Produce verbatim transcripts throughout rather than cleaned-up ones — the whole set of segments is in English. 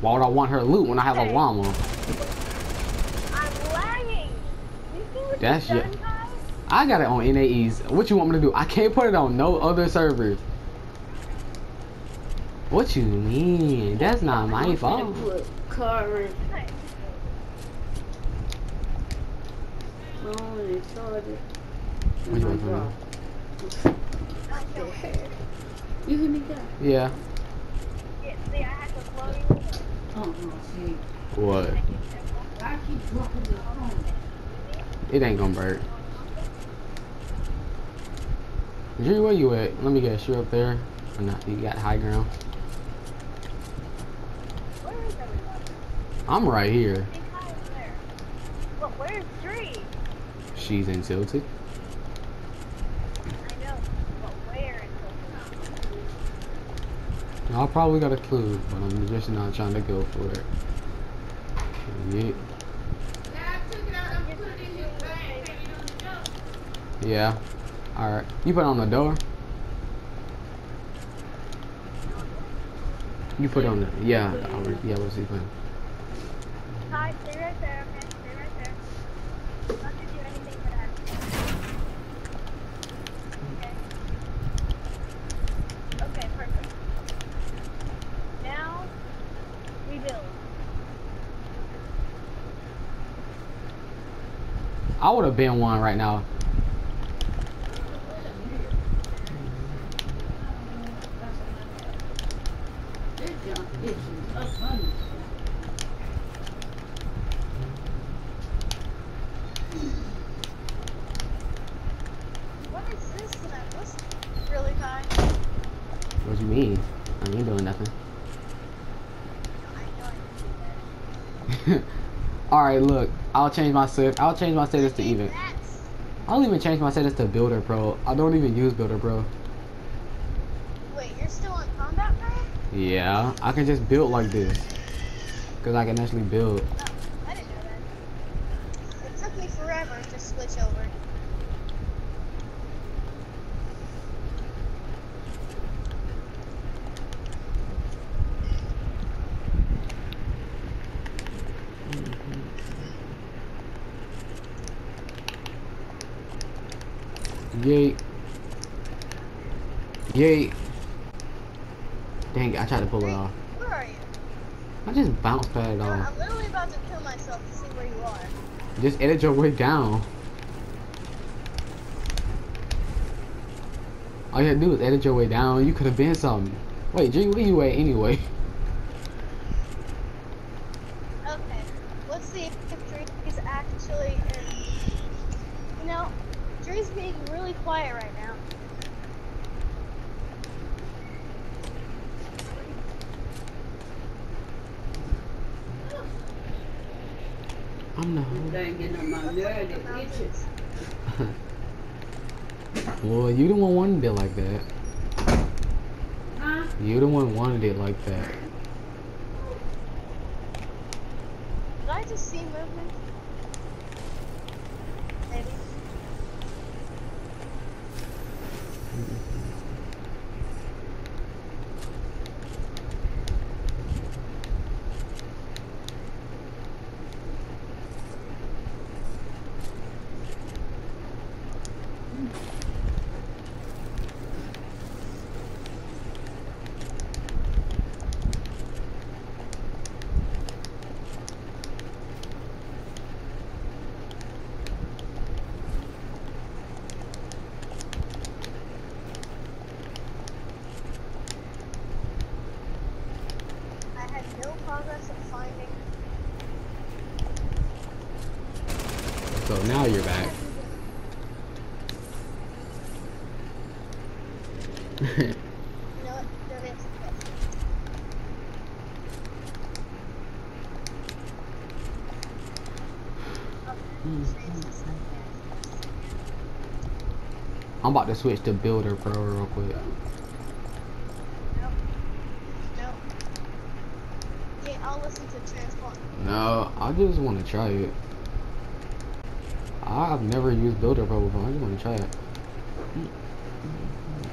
Why would I want her loot when I have a llama? I'm lagging. You see what That's you've your. done, guys? I got it on N A Es. What you want me to do? I can't put it on no other servers. What you mean? That's not my fault. Current. Only started. What you want from me? You hear me, guy? Yeah. Yeah, see, I had to slow you. Oh, no, see. What? I keep dropping the phone. It ain't gonna break. Jerry, where you at? Let me guess. You up there? Or not? You got high ground? Where is everyone? I'm right here. Big high over there. But where's Dree? She's in Tilted. I know, but where is Tilted? I probably got a clue, but I'm just not trying to go for it. Yeah. Yeah. Alright. You put it on the door? You put it on the... Yeah. I was, yeah, let's see. Put it. Hi, stay right there, okay? Stay right there. I'm not gonna do anything for that. Okay. Okay, perfect. Now, rebuild. I would have been one right now. What is this tonight? What's really high? What you mean? I ain't doing nothing. I know I can do Alright, look. I'll change my set. I'll change my status to even. that. I'll even change my status to Builder Pro. I don't even use Builder Pro. Wait, you're still on combat pro? Yeah, I can just build like this. Because I can actually build. Oh, I didn't know that. It took me forever to switch over. Yay. Yay. Dang it, I tried to pull it off. Where are you? I just bounced past it Uh, off. I'm literally about to kill myself to see where you are. Just edit your way down. All you had to do is edit your way down. You could have been something. Wait, G, where you at anyway? Okay, let's see if Dree is actually in. You know, Dree's being really quiet right now. I'm the Ain't getting on my nerve, it itches. Well, you the one wanted it like that. Huh? You the one wanted it like that. Did I just see movement? Maybe. I had no progress in finding. So now you're back. You know what? Don't answer the question. I'm about to switch to Builder Pro real quick. Nope. Nope. Okay, I'll listen to Transform. No, I just want to try it. I've never used Builder Pro before. I just want to try it.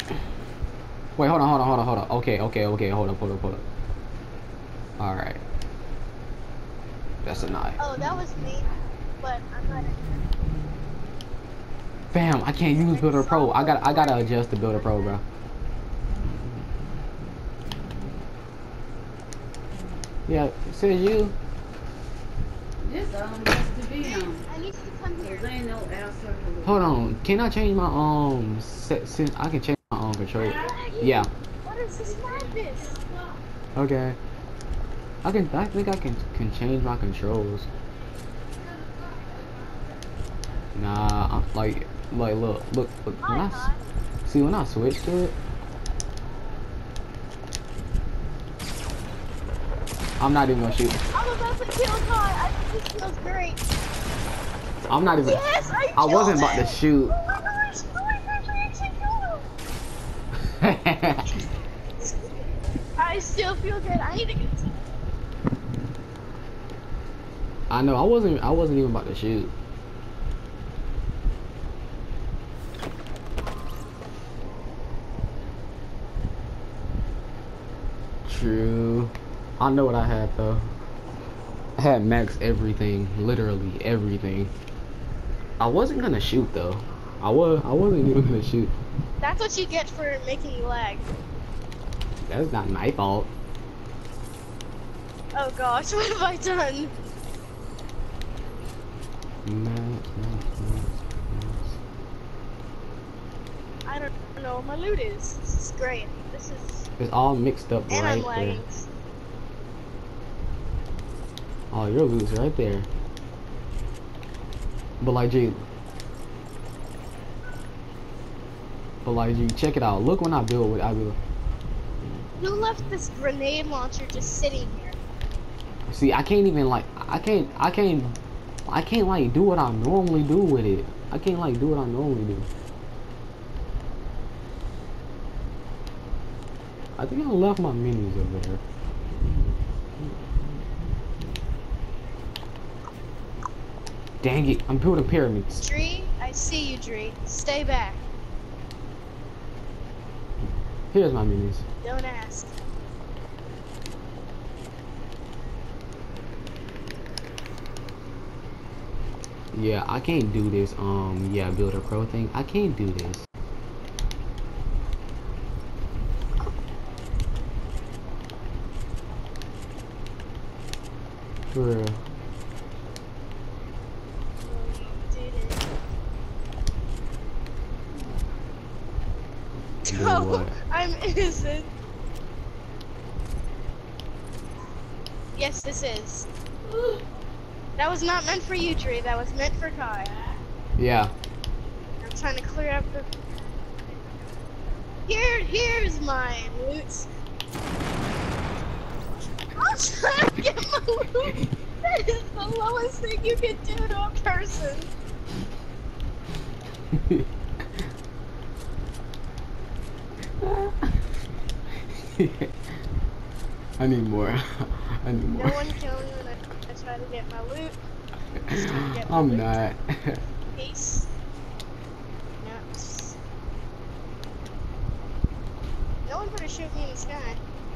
Wait, hold on, hold on, hold on, hold on. Okay, okay, okay. Hold up, hold up, hold up. All right. That's a knife. Oh, that was me, but I'm not. Bam! I can't use Builder Pro. I got I gotta adjust to Builder Pro, bro. Yeah, it says you. This um has to be on. I need you to come here. There ain't no air circle. Hold on. Can I change my um set? Since I can change my um control. Yeah. What is this madness? Okay. I can. I think I can can change my controls. Nah, I'm, like like look look look. When I s- see when I switch to it, I'm not even gonna shoot. I'm about to kill Kai. I think this feels great. I'm not even. Yes, I I killed wasn't about him. to shoot. Oh my gosh! Oh my gosh! I actually killed him. I still feel good. I need to get. I know. I wasn't. I wasn't even about to shoot. True. I know what I had though. I had max everything, literally everything. I wasn't gonna shoot though. I was. I wasn't even gonna shoot. That's what you get for making me lag. That's not my fault. Oh gosh, what have I done? Max, max, max, I don't know what my loot is. This is great. This is. max. It's all mixed up And right I'm lagging. there. Oh, your loot's right there. But like, G. But like, G, check it out. Look when I build what I build. You left this grenade launcher just sitting here. See, I can't even like. I can't. I can't. I can't like do what I normally do with it. I can't like do what I normally do. I think I left my minis over there. Dang it! I'm building pyramids. Dree, I see you, Dree. Stay back. Here's my minis. Don't ask. Yeah, I can't do this. Um, yeah, Builder Pro thing. I can't do this. For real. No, you didn't. Do No, what? I'm innocent. Yes, this is. That was not meant for you, Dree. That was meant for Kai. Yeah. I'm trying to clear up the. Here, here's my loot. I'm trying to get my loot. That is the lowest thing you can do to a person. I need more. I need more. No one kill me when I, I try to get my loot. Just trying to get my I'm loot. not. Peace. No. just- No one better shoot me in the sky.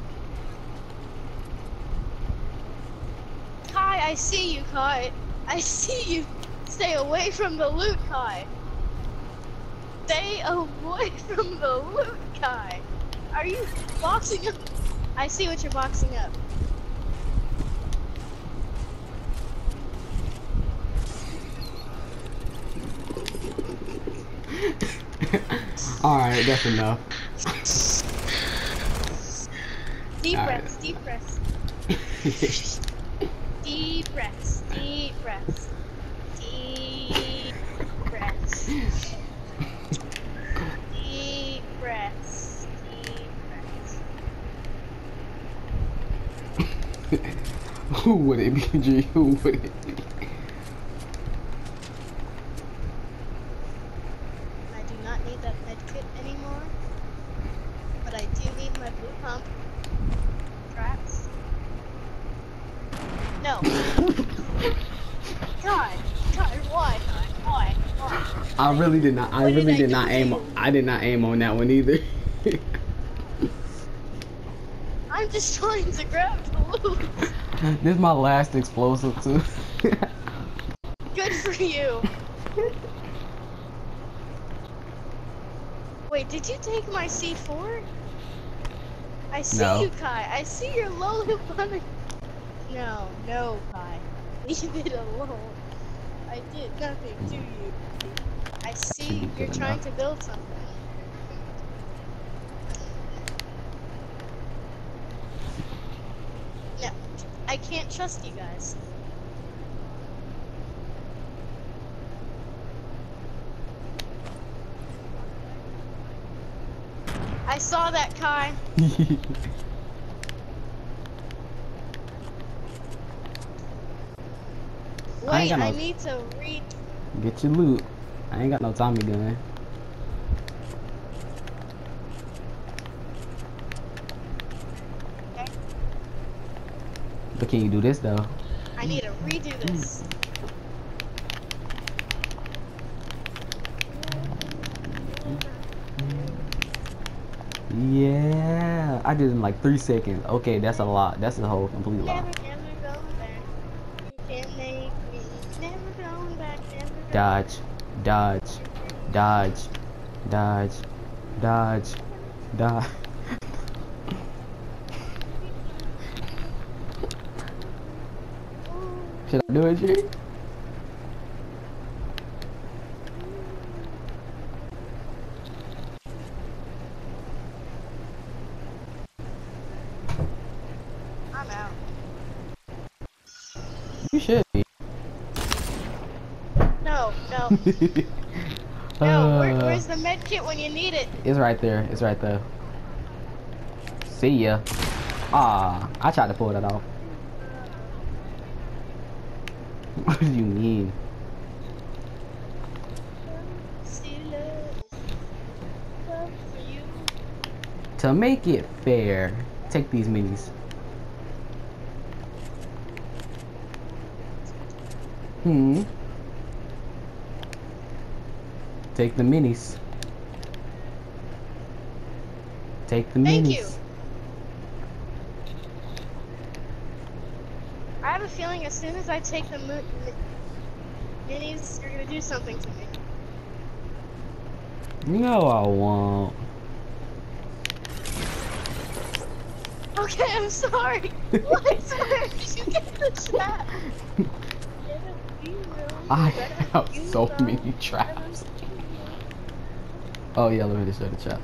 Kai, I see you, Kai. I see you. Stay away from the loot, Kai. Stay away from the loot, Kai. Are you boxing up? I see what you're boxing up. Alright, that's enough. Deep Alright. breaths, deep breaths. Deep breaths, deep breaths. Deep breaths. Deep breaths. Deep breaths. Who would it be, G? Who would it be? I do not need that med kit anymore. But I do need my blue pump. Traps. No. God. God, why? God, why? Why? I really did not. I What did really I did do not to aim. you? I did not aim on that one either. I'm just trying to grab the loot. This is my last explosive too. Good for you. Wait, did you take my C four? I see No. you, Kai. I see your low hip bunny. No, no, Kai. Leave it alone. I did nothing to you. I see Should be you're good trying enough. to build something. No, I can't trust you guys. I saw that, Kai. I ain't Wait, got I no- need to read. Get your loot. I ain't got no Tommy gun. Okay. But can you do this though? I need to redo this. Yeah, I did it in like three seconds. Okay, that's a lot. That's a whole complete Never, lot. never going back. You can't make me. Never going back. Never going Dodge, dodge, dodge, dodge, dodge, dodge. Should I do it, G? I'm out. You should be. No, no, no. Where, Uh, where's the med kit when you need it? It's right there. It's right there. See ya. Ah, I tried to pull that off. What do you mean? See love. Love for you. To make it fair, take these minis. Hmm. Take the minis. Take the Thank minis. you. I have a feeling as soon as I take the mo mi- minis, you're gonna do something to me. No, I won't. Okay, I'm sorry. What? Where did you get the trap? I have so many traps. Oh yeah, let me just show the trap.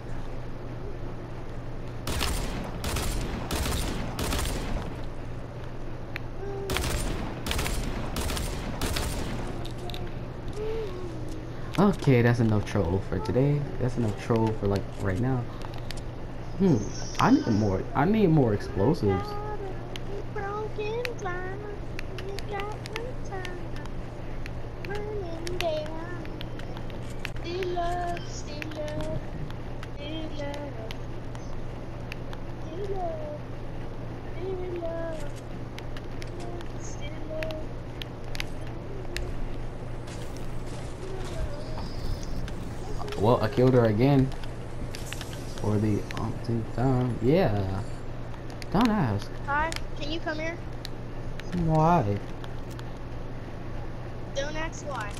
Okay, that's enough troll for today. That's enough troll for like right now. Hmm. I need more. I need more explosives. Broken glass, you got no time. Running down. Still love, still love, still love. Still love, still love, still love. Well, I killed her again. For the umpteenth time. Yeah. Don't ask. Hi, can you come here? Why? Don't ask why.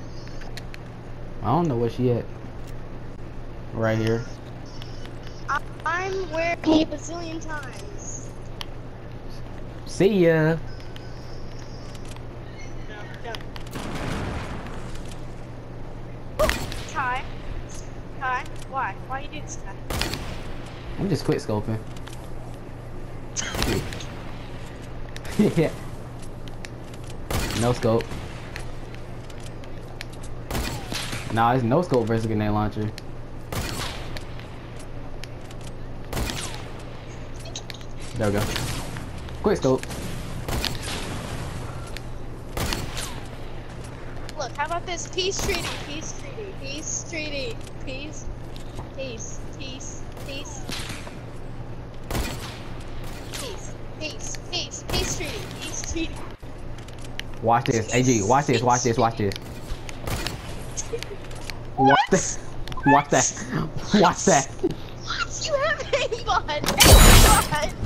I don't know where she at. Right here. I I'm where a bazillion times. See ya. No, no. Kai. Kai, why? Why you do this, Kai? I'm just quick scoping. Yeah. No scope. Nah, it's no scope versus grenade launcher. There we go. Quick scope. Look, how about this? Peace treaty, peace treaty, peace treaty, peace, peace, peace, peace, peace, peace, peace, peace treaty, peace treaty. Watch this. A G, watch this, watch this, watch this. What? Watch that. Watch that. Watch that. What? You have aimbot. god.